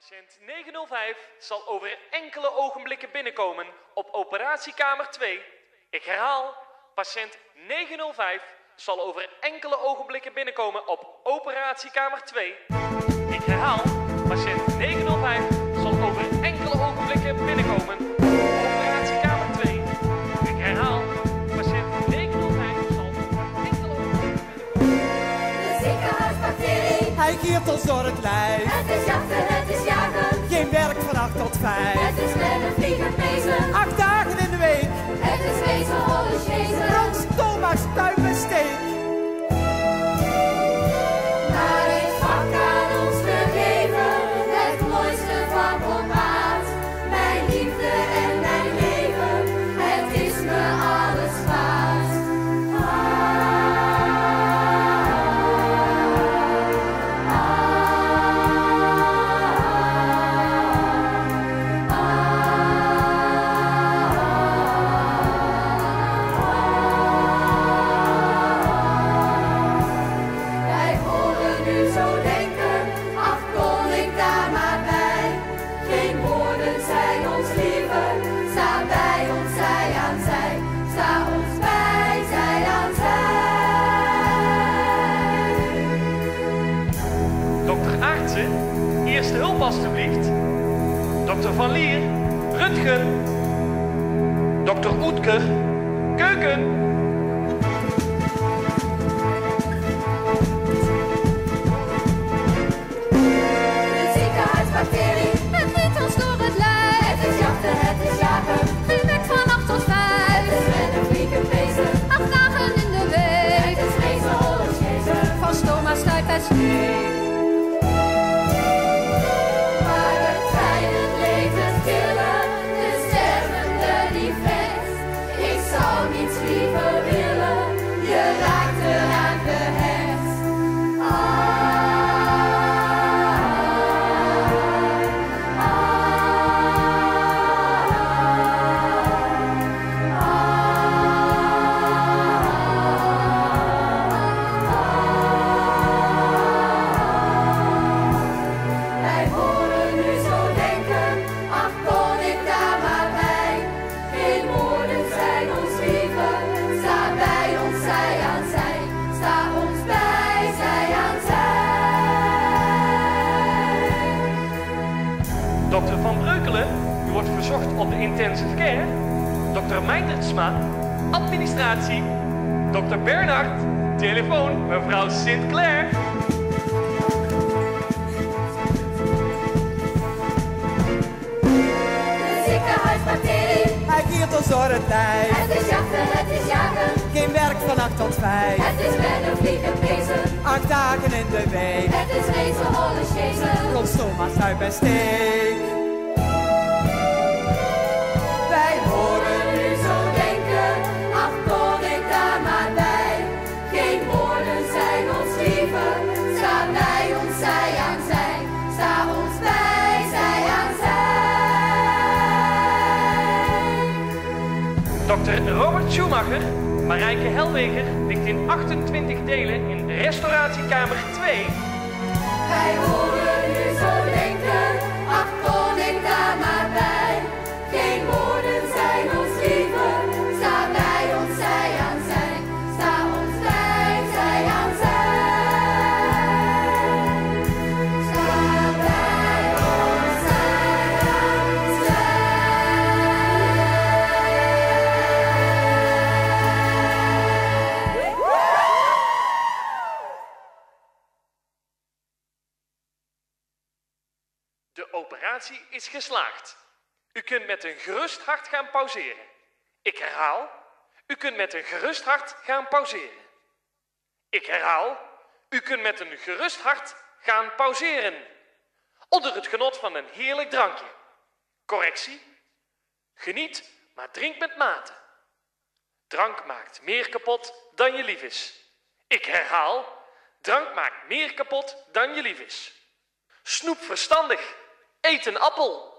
Patiënt 905 zal over enkele ogenblikken binnenkomen op operatiekamer 2. Ik herhaal, patiënt 905 zal over enkele ogenblikken binnenkomen op operatiekamer 2. Ik herhaal, patiënt 905 zal over enkele ogenblikken binnenkomen op operatiekamer 2. Ik herhaal, patiënt 905 zal over enkele ogenblikken binnenkomen. De ziekenhuisbacterie. Hij giert ons door het lijf. Het is jachten, het is jagen. Geen werk van 8 tot 5. Het is rennen, vliegen, pezen. 8 dagen in de week. Het is wezen, hollen, chasen. Frans, Thomas, stuip en steek. Maar dit vak aan ons gegeven, het mooiste vak op maat. Mijn liefde en mijn leven, het is me alles waard. Wij horen nu zo denken, ach kon ik daar maar bij. Geen woorden zijn ons liever, sta bij ons zij aan zij. Sta ons bij zij aan zij. Dokter Aartsen, eerste hulp alstublieft. Dokter Van Lier, Röntgen. Dokter Oetker, keuken. De ziekenhuisbacterie, het giet ons door het lijf. Het is jachten, het is jagen. Geen werk van 8 tot 5. Het is rennen, vliegen, pezen. 8 dagen in de week. Het is wezen, hollen, chasen. Van stoma, stuip en steek. Maar het pijn, het leed, het killen, de stervende die vecht. Ik zou niets liever willen, je raakt eraan gehecht. Wij horen nu zo denken, ach kon ik daar maar bij. Geen woorden zijn ons liever, sta bij ons zij aan zij. Sta ons bij zij aan zij. Dokter Van Breukelen, u wordt verzocht op de intensive care. Dokter Meindersma, administratie. Dokter Bernhard, telefoon, mevrouw Sinclair. De ziekenhuisbacterie, Hij giert ons door het lijf. het is jachten, het is jagen. Geen werk van 8 tot 5. Het is rennen, vliegen, pezen. 8 dagen in de week. Het is wezen, hollen, chasen. Frans, Thomas, stuip en steek. Wij horen nu zo denken, ach kon ik daar maar bij. Geen woorden zijn ons liever, sta bij ons zij aan zij. Sta ons bij zij aan zij. Dokter Robert Schumacher, Marijke Helweger ligt in 28 delen in restauratiekamer 2. Wij horen nu zo denken, ach kon ik daar maar bij. Geen woorden zijn ons liever, sta bij ons zij aan zij. Sta ons bij zij aan zij. Sta bij ons zij aan De operatie is geslaagd. U kunt met een gerust hart gaan pauzeren. Ik herhaal, u kunt met een gerust hart gaan pauzeren. Ik herhaal, u kunt met een gerust hart gaan pauzeren. Onder het genot van een heerlijk drankje. Correctie. Geniet, maar drink met mate. Drank maakt meer kapot dan je lief is. Ik herhaal, drank maakt meer kapot dan je lief is. Snoep verstandig. Eet een appel.